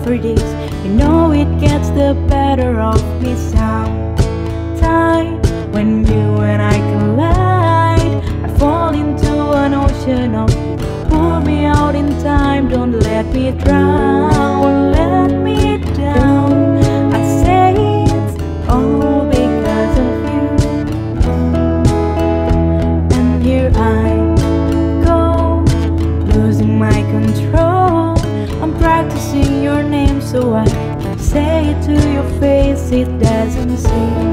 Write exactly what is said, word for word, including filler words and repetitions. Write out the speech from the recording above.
for this. You know it gets the better of me sometime. When you and I collide, I fall into an ocean of you. Pull me out in time, don't let me drown, let me down. I say it's all because of you. And here I go, losing my control. I'm practicing your name so I can say it to your face. It doesn't seem